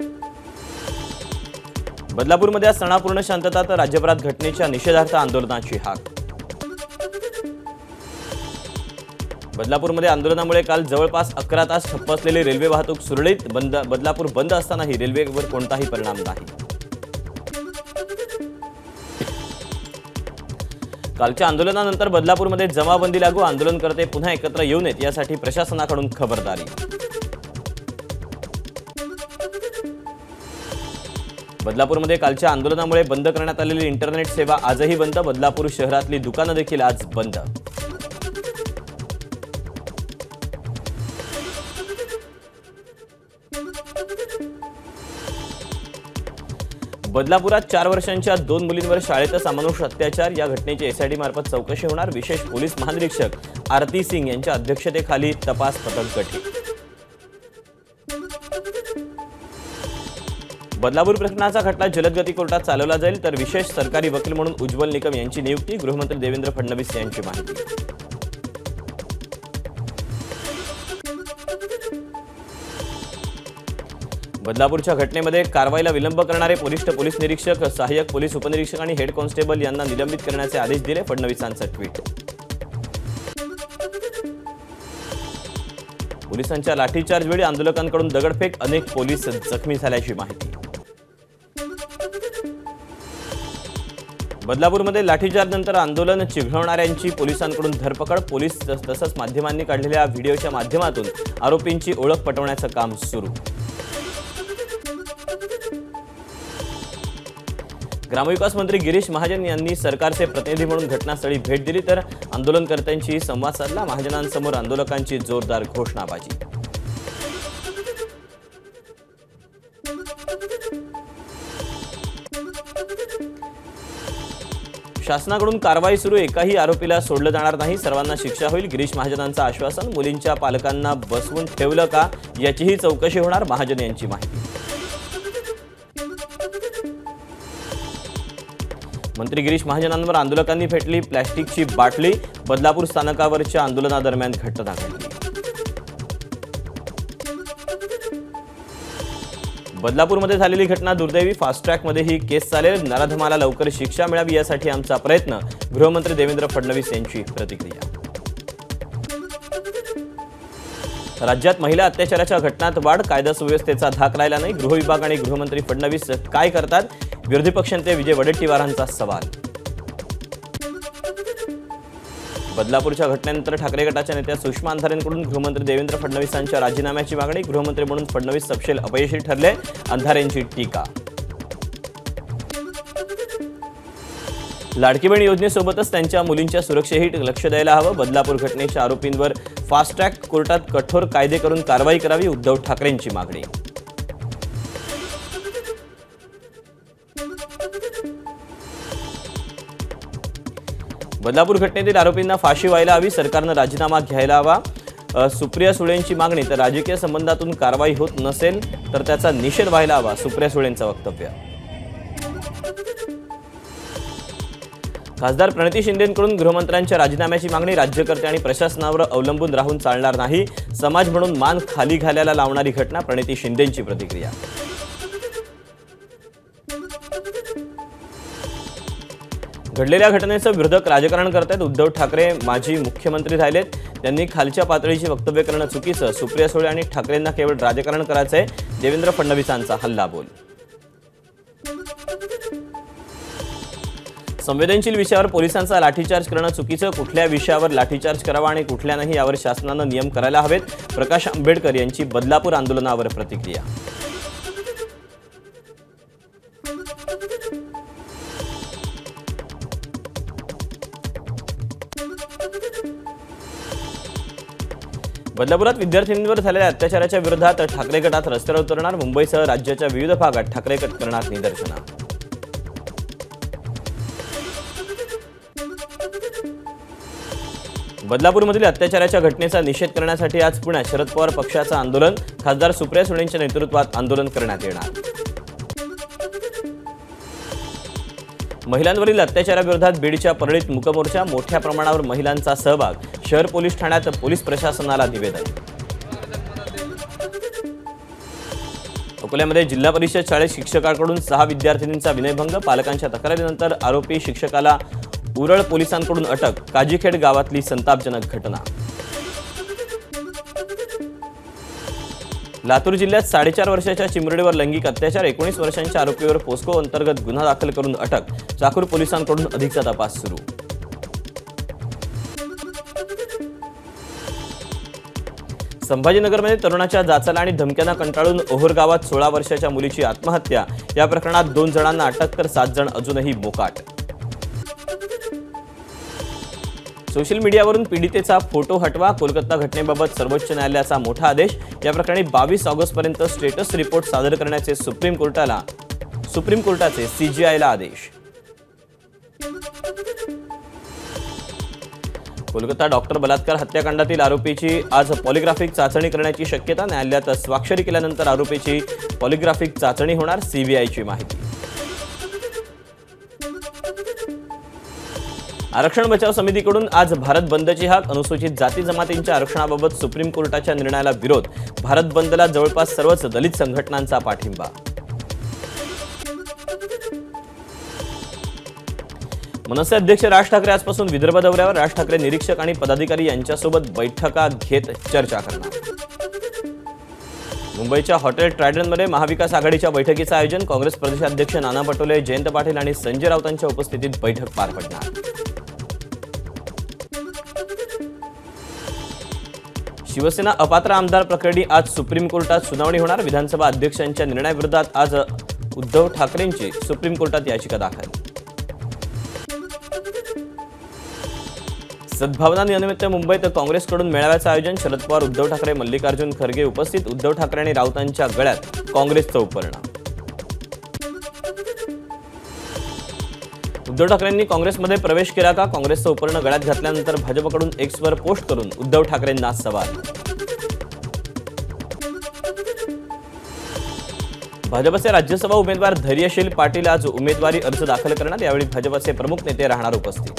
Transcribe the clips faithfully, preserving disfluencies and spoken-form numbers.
बदलापूरमध्ये आज सणापूर्ण शांतता तर राज्यभरात घटनेच्या निषेधार्थ आंदोलनाची हाक। बदलापूरमध्ये आंदोलनामुळे काल जवळपास अकरा तास ठप्प असलेली रेल्वे वाहतूक सुरळीत बंद। बदलापूर बंद असतानाही रेल्वेवर कोणताही परिणाम नाही। कालच्या आंदोलनानंतर बदलापूरमध्ये जमावबंदी लागू, आंदोलनकर्ते पुन्हा एकत्र येऊ नयेत यासाठी प्रशासनाकडून खबरदारी। बदलापूरमध्ये कालच्या आंदोलनामुळे बंद करण्यात आलेली इंटरनेट सेवा आजही बंद। बदलापूर शहरातली दुकानं देखील आज बंद। बदलापुरात चार वर्षांच्या दोन मुलींवर शाळेतच अमानुष अत्याचार, या घटनेची एसआयटी मार्फत चौकशी होणार। विशेष पोलीस महानिरीक्षक आरती सिंग यांच्या अध्यक्षतेखाली तपास पथक गठीत। बदलापूर प्रकरणाचा खटला जलदगती कोर्टात चालवला जाईल, तर विशेष सरकारी वकील म्हणून उज्ज्वल निकम यांची नियुक्ती। गृहमंत्री देवेंद्र फडणवीस यांची माहिती। बदलापूरच्या घटनेमध्ये कारवाईला विलंब करणारे वरिष्ठ पोलीस निरीक्षक, सहाय्यक पोलीस उपनिरीक्षक आणि हेड कॉन्स्टेबल यांना निलंबित करण्याचे आदेश दिले। फडणवीसांचं ट्विट। पोलिसांच्या लाठीचार्ज वेळी आंदोलकांकडून दगडफेक, अनेक पोलीस जखमी झाल्याची माहिती। बदलापूरमध्ये लाठीचार्ज नंतर आंदोलन चिघळवणाऱ्यांची पोलिसांकडून धरपकड। पोलीस तसंच माध्यमांनी काढलेल्या व्हिडिओच्या माध्यमातून आरोपींची ओळख पटवण्याचं काम सुरू। ग्रामविकास मंत्री गिरीश महाजन यांनी सरकारचे प्रतिनिधी म्हणून घटनास्थळी भेट दिली, तर आंदोलनकर्त्यांशी संवाद साधला। महाजनांसमोर आंदोलकांची जोरदार घोषणाबाजी। शासनाकडून कारवाई सुरू, एकाही आरोपीला सोडलं जाणार नाही, सर्वांना शिक्षा होईल। गिरीश महाजनांचं आश्वासन। मुलींच्या पालकांना बसवून ठेवलं का याचीही चौकशी होणार, महाजन यांची माहिती। मंत्री गिरीश महाजनांवर आंदोलकांनी फेकली प्लॅस्टिकची बाटली। बदलापूर स्थानकावरच्या आंदोलनादरम्यान घटना घडली। बदलापूरमध्ये झालेली घटना दुर्दैवी, फास्ट ट्रॅकमध्ये ही केस चालेल। नराधमाला लवकर शिक्षा मिळावी यासाठी आमचा प्रयत्न, गृहमंत्री देवेंद्र फडणवीस यांची प्रतिक्रिया। राज्यात महिला अत्याचाराच्या घटनांत वाढ, कायदा सुव्यवस्थेचा धाक राहिला नाही। गृहविभाग आणि गृहमंत्री फडणवीस काय करतात, विरोधी पक्षनेते विजय वडेट्टीवारांचा सवाल। बदलापूरच्या घटनेनंतर ठाकरे गटाच्या नेत्या सुषमा अंधारेंकडून गृहमंत्री देवेंद्र फडणवीसांच्या राजीनाम्याची मागणी। गृहमंत्री म्हणून फडणवीस सपशेल अपयशी ठरले, अंधारेंची टीका। लाडकी बहीण योजनेसोबतच त्यांच्या मुलींच्या सुरक्षेही लक्ष द्यायला हवं। बदलापूर घटनेच्या आरोपींवर फास्ट ट्रॅक कोर्टात कठोर कायदे करून कारवाई करावी, उद्धव ठाकरेंची मागणी। बदलापूर घटनेतील आरोपींना फाशी व्हायला हवी, सरकारनं राजीनामा घ्यायला हवा, सुप्रिया सुळेंची मागणी। तर राजकीय संबंधातून कारवाई होत नसेल तर त्याचा निषेध व्हायला हवा, सुप्रिया सुळेंचं वक्तव्य। खासदार प्रणिती शिंदेंकडून गृहमंत्र्यांच्या राजीनाम्याची मागणी। राज्यकर्ते आणि प्रशासनावर अवलंबून राहून चालणार नाही, समाज म्हणून मान खाली घालायला लावणारी घटना, प्रणिती शिंदेंची प्रतिक्रिया। घडलेल्या घटनेचं विरोधक राजकारण करतात, उद्धव ठाकरे माजी मुख्यमंत्री राहिलेत, त्यांनी खालच्या पातळीची वक्तव्य करणं चुकीचं। सुप्रिया सुळे आणि ठाकरेंना केवळ राजकारण करायचंय, देवेंद्र फडणवीसांचा हल्लाबोल। संवेदनशील विषयावर पोलिसांचा लाठीचार्ज करणं चुकीचं, कुठल्या विषयावर लाठीचार्ज करावा आणि कुठल्या नाही यावर शासनानं नियम करायला हवेत, प्रकाश आंबेडकर यांची बदलापूर आंदोलनावर प्रतिक्रिया। बदलापुरात विद्यार्थिनींवर झालेल्या अत्याचाराच्या विरोधात ठाकरे गटात रस्त्यावर उतरणार, मुंबईसह राज्याच्या विविध भागात ठाकरे गट करणार निदर्शनं। बदलापूरमधील अत्याचाराच्या घटनेचा निषेध करण्यासाठी आज पुण्यात शरद पवार पक्षाचं आंदोलन, खासदार सुप्रिया सुळेंच्या नेतृत्वात आंदोलन करण्यात येणार। महिलांवरील अत्याचाराविरोधात बीडच्या परळीत मूकमोर्चा, मोठ्या प्रमाणावर महिलांचा सहभाग, शहर पोलीस ठाण्यात पोलीस प्रशासनाला निवेदन। अकोल्यामध्ये जिल्हा परिषद शाळेत शिक्षकाकडून सहा विद्यार्थिनींचा विनयभंग, पालकांच्या तक्रारीनंतर आरोपी शिक्षकाला उरळ पोलिसांकडून अटक, काजीखेड गावातली संतापजनक घटना. लातूर जिल्ह्यात साडेचार वर्षाच्या चिमुरडीवर लैंगिक अत्याचार, एकोणीस वर्षांच्या आरोपीवर पोस्को अंतर्गत गुन्हा दाखल करून अटक, चाकूर पोलिसांकडून अधिकचा तपास सुरू. संभाजीनगरमध्ये तरुणाच्या जाचाला आणि धमक्यांना कंटाळून ओहोर गावात सोळा वर्षाच्या मुलीची आत्महत्या, या प्रकरणात दोन जणांना अटक तर सात जण अजूनही मोकाट. सोशल मीडियावरून पीडितेचा फोटो हटवा, कोलकाता घटनेबाबत सर्वोच्च न्यायालयाचा मोठा आदेश. या प्रकरणी बावीस ऑगस्टपर्यंत स्टेटस रिपोर्ट सादर करण्याचे सुप्रीम कोर्टाला सुप्रीम कोर्टाचे सीजीआयला आदेश. कोलकाता डॉक्टर बलात्कार हत्याकांडातील आरोपीची आज पॉलिग्राफिक चाचणी करण्याची शक्यता, न्यायालयात स्वाक्षरी केल्यानंतर आरोपीची पॉलिग्राफिक चाचणी होणार, सीबीआयची माहिती. आरक्षण बचाव समितीकडून आज भारत बंदची हाक, अनुसूचित जाती जमातींच्या आरक्षणाबाबत सुप्रीम कोर्टाच्या निर्णयाला विरोध, भारत बंदला जवळपास सर्वच दलित संघटनांचा पाठिंबा. मनसे अध्यक्ष राज ठाकरे आजपासून विदर्भ दौऱ्यावर, राज ठाकरे निरीक्षक आणि पदाधिकारी यांच्यासोबत बैठका घेत चर्चा करणार. मुंबईच्या हॉटेल ट्रायडनमध्ये महाविकास आघाडीच्या बैठकीचं आयोजन, काँग्रेस प्रदेशाध्यक्ष नाना पटोले, जयंत पाटील आणि संजय राऊतांच्या उपस्थितीत बैठक पार पडणार. शिवसेना अपात्र आमदार प्रकरणी आज सुप्रीम कोर्टात सुनावणी होणार, विधानसभा अध्यक्षांच्या निर्णयाविरोधात आज उद्धव ठाकरेंची सुप्रीम कोर्टात याचिका दाखल. सद्भावना दिनानिमित्त मुंबईत काँग्रेसकडून मेळाव्याचं आयोजन, शरद पवार, उद्धव ठाकरे, मल्लिकार्जुन खरगे उपस्थित, उद्धव ठाकरे आणि राऊतांच्या गळ्यात काँग्रेसचं उपरणं. उद्धव ठाकरेंनी काँग्रेसमध्ये प्रवेश केला का, काँग्रेसचं उपरणं गळ्यात घातल्यानंतर भाजपकडून एक्सवर पोस्ट करून उद्धव ठाकरेंना सवाल. भाजपचे राज्यसभा उमेदवार धैर्यशील पाटील आज उमेदवारी अर्ज दाखल करणार, यावेळी भाजपचे प्रमुख नेते राहणार उपस्थित.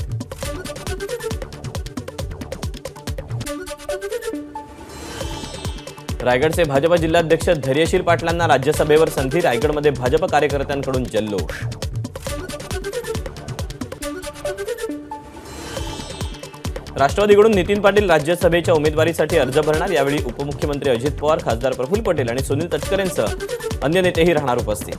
रायगडचे भाजप जिल्हाध्यक्ष धैर्यशील पाटलांना राज्यसभेवर संधी, रायगडमध्ये भाजप कार्यकर्त्यांकडून जल्लोष. राष्ट्रवादीकडून नितीन पाटील राज्यसभेच्या उमेदवारीसाठी अर्ज भरणार, यावेळी उपमुख्यमंत्री अजित पवार, खासदार प्रफुल्ल पटेल आणि सुनील तटकरेंसह अन्य नेतेही राहणार उपस्थित.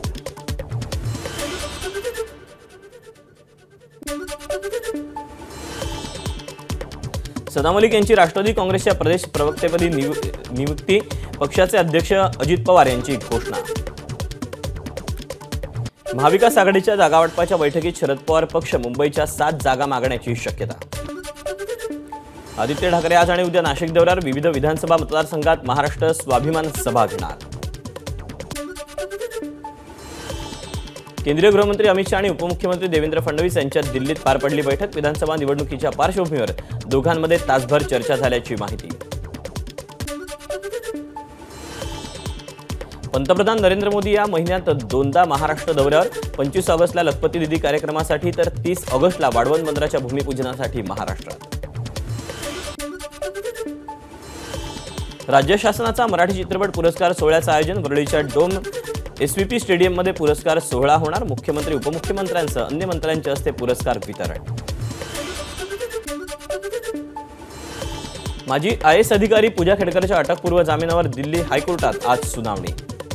सदाम मलिक यांची राष्ट्रवादी काँग्रेसच्या प्रदेश प्रवक्तेपदी नियुक्ती, पक्षाचे अध्यक्ष अजित पवार यांची घोषणा. महाविकास आघाडीच्या जागावाटपाच्या बैठकीत शरद पवार पक्ष मुंबईच्या सात जागा मागण्याची शक्यता. आदित्य ठाकरे आज आणि उद्या नाशिक दौऱ्यावर, विविध विधानसभा मतदारसंघात महाराष्ट्र स्वाभिमान सभा घेणार. केंद्रीय गृहमंत्री अमित शहा आणि उपमुख्यमंत्री देवेंद्र फडणवीस यांच्यात दिल्लीत पार पडली बैठक, विधानसभा निवडणुकीच्या पार्श्वभूमीवर दोघांमध्ये तासभर चर्चा झाल्याची माहिती. पंतप्रधान नरेंद्र मोदी या महिन्यात दोनदा महाराष्ट्र दौऱ्यावर, पंचवीस ऑगस्टला लखपती दिदी कार्यक्रमासाठी तर तीस ऑगस्टला वाढवण बंदराच्या भूमिपूजनासाठी महाराष्ट्रात. राज्य शासनाचा मराठी चित्रपट पुरस्कार सोहळ्याचं आयोजन, वरळीच्या डोम एसव्हीपी स्टेडियममध्ये पुरस्कार सोहळा होणार, मुख्यमंत्री उपमुख्यमंत्र्यांसह अन्य मंत्र्यांच्या हस्ते पुरस्कार वितरण. माजी आय एस अधिकारी पूजा खेडकरच्या अटकपूर्व जामिनावर दिल्ली हायकोर्टात आज सुनावणी.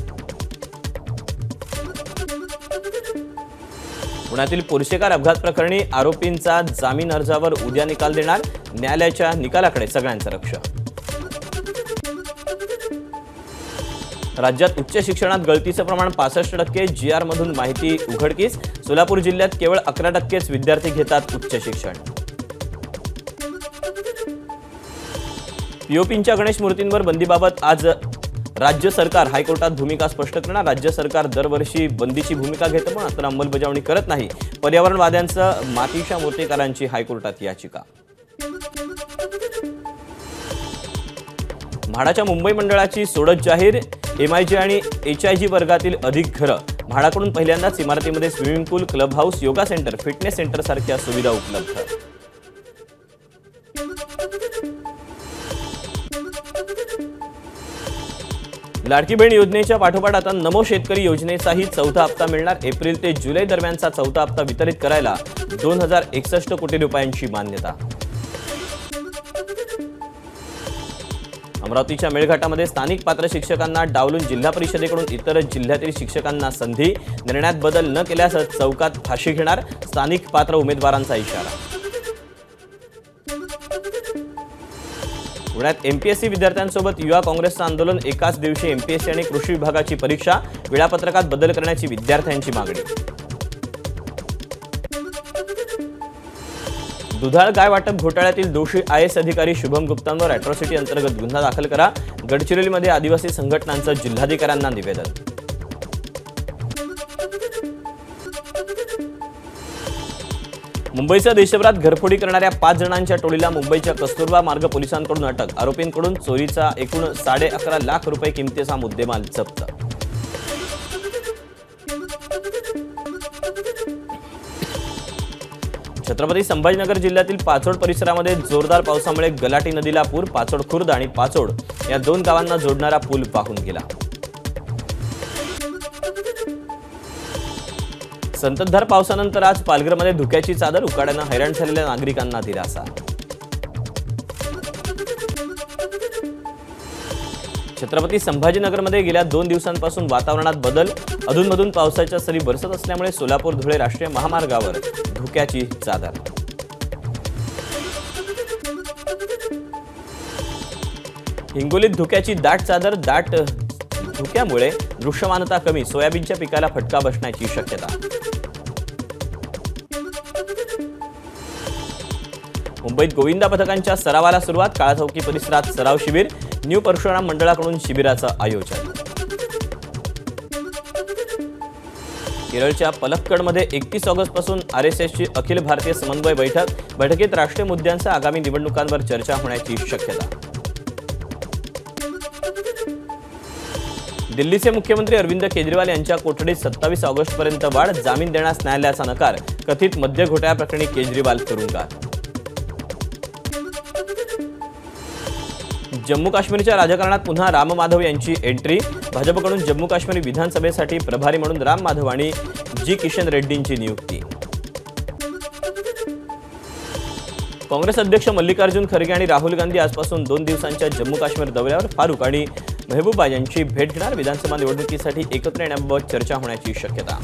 पुण्यातील पोर्शेकार अपघात प्रकरणी आरोपींचा जामीन अर्जावर उद्या निकाल देणार, न्यायालयाच्या निकालाकडे सगळ्यांचं लक्ष. राज्यात उच्च शिक्षणात गळतीचं प्रमाण पासष्ट टक्के, जी आर मधून माहिती उघडकीस, सोलापूर जिल्ह्यात केवळ अकरा टक्केच विद्यार्थी घेतात उच्च शिक्षण. पीओपींच्या गणेश मूर्तींवर बंदीबाबत आज राज्य सरकार हायकोर्टात भूमिका स्पष्ट करणार, राज्य सरकार दरवर्षी बंदीची भूमिका घेतं पण आता अंमलबजावणी करत नाही, पर्यावरणवाद्यांचं मातीच्या मूर्तिकारांची हायकोर्टात याचिका. म्हाडाच्या मुंबई मंडळाची सोडत जाहीर, एमआयजी आणि एचआयजी वर्गातील अधिक घरं, म्हाडाकडून पहिल्यांदाच इमारतीमध्ये swimming pool, club house, yoga centre, fitness centre सारख्या सुविधा उपलब्ध. लाडकी बहीण योजनेच्या पाठोपाठ आता नमो शेतकरी योजनेचाही चौथा हप्ता मिळणार। एप्रिल ते जुलै दरम्यानचा चौथा हप्ता वितरित करायला दोन हजार एकसष्ट कोटी रुपयांची मान्यता। अमरावतीच्या मेळघाटामध्ये स्थानिक पात्र शिक्षकांना डावलून जिल्हा परिषदेकडून इतर जिल्ह्यातील शिक्षकांना संधी, निर्णयात बदल न केल्यास चौकात फाशी घेणार, स्थानिक पात्र उमेदवारांचा इशारा। पुण्यात एमपीएससी विद्यार्थ्यांसोबत युवा काँग्रेसचं आंदोलन, एकाच दिवशी एमपीएससी आणि कृषी विभागाची परीक्षा, वेळापत्रकात बदल करण्याची विद्यार्थ्यांची मागणी। दुधाळ गाय वाटप घोटाळ्यातील दोषी आय एस अधिकारी शुभम गुप्तांवर अॅट्रॉसिटी अंतर्गत गुन्हा दाखल करा, गडचिरोलीमध्ये आदिवासी संघटनांचं जिल्हाधिकाऱ्यांना निवेदन। मुंबईचा देशभरात घरफोडी करणाऱ्या पाच जणांच्या टोळीला मुंबईच्या कस्तुरबा मार्ग पोलिसांकडून अटक, आरोपींकडून चोरीचा एकूण साडे अकरा लाख रुपये किमतीचा मुद्देमाल जप्त। छत्रपती संभाजीनगर जिल्ह्यातील पाचोड परिसरामध्ये जोरदार पावसामुळे गलाटी नदीला पूर, पाचोड खुर्द आणि पाचोड या दोन गावांना जोडणारा पूल वाहून गेला। संततधार पावसानंतर आज पालघरमध्ये धुक्याची चादर, उकाड्यानं हैराण झालेल्या नागरिकांना दिलासा। छत्रपती संभाजीनगरमध्ये गेल्या दोन दिवसांपासून वातावरणात बदल, अधूनमधून पावसाच्या सरी बरसत असल्यामुळे सोलापूर धुळे राष्ट्रीय महामार्गावर धुक्याची चादर। हिंगोलीत धुक्याची दाट चादर, दाट धुक्यामुळे दृश्यमानता कमी, सोयाबीनच्या पिकाला फटका बसण्याची शक्यता। मुंबईत गोविंदा पथकांच्या सरावाला सुरुवात, काळाचौकी परिसरात सराव शिबिर, न्यू परशुराम मंडळाकडून शिबिराचं आयोजन। केरळच्या पलक्कडमध्ये एकतीस ऑगस्ट पासून आरएसएसची अखिल भारतीय समन्वय बैठक, बैठकीत राष्ट्रीय मुद्द्यांसह आगामी निवडणुकांवर चर्चा होण्याची शक्यता। दिल्लीचे मुख्यमंत्री अरविंद केजरीवाल यांच्या कोठडीत सत्तावीस ऑगस्ट पर्यंत वाढ, जामीन देण्यास न्यायालयाचा नकार, कथित मद्य घोटाळ्याप्रकरणी केजरीवाल तुरुंगात। जम्मू काश्मीरच्या राजकारणात पुन्हा राम माधव यांची एंट्री, भाजपकडून जम्मू काश्मीर विधानसभेसाठी प्रभारी म्हणून राम माधव आणि जी किशन रेड्डींची नियुक्ती। काँग्रेस अध्यक्ष मल्लिकार्जुन खरगे आणि राहुल गांधी आजपासून दोन दिवसांच्या जम्मू काश्मीर दौऱ्यावर, फारूक आणि मेहबूबा यांची भेट घेणार, विधानसभा निवडणुकीसाठी एकत्र येण्याबाबत चर्चा होण्याची शक्यता।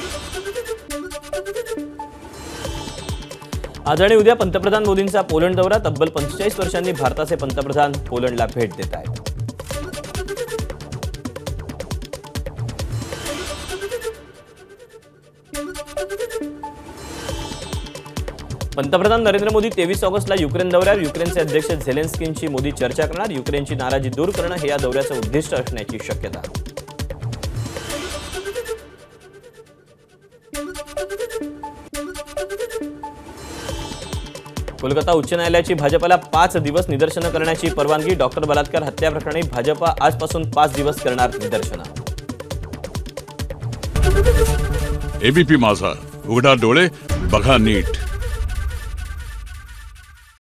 आज आणि उद्या पंतप्रधान मोदींचा पोलंड दौरा, तब्बल पंचेचाळीस वर्षांनी भारताचे पंतप्रधान पोलंडला भेट देत आहेत। पंतप्रधान नरेंद्र मोदी तेवीस ऑगस्टला युक्रेन दौऱ्यावर, युक्रेनचे अध्यक्ष झेलेन्स्कींची मोदी चर्चा करणार, युक्रेनची नाराजी दूर करणं हे या दौऱ्याचं उद्दिष्ट असण्याची शक्यता। कोलकाता उच्च न्यायालयाची भाजपला पाच दिवस निदर्शनं करण्याची परवानगी, डॉक्टर बलात्कार हत्या प्रकरणी भाजप आजपासून पाच दिवस करणार निदर्शनं। एबीपी माझा, उघडा डोळे बघा नीट।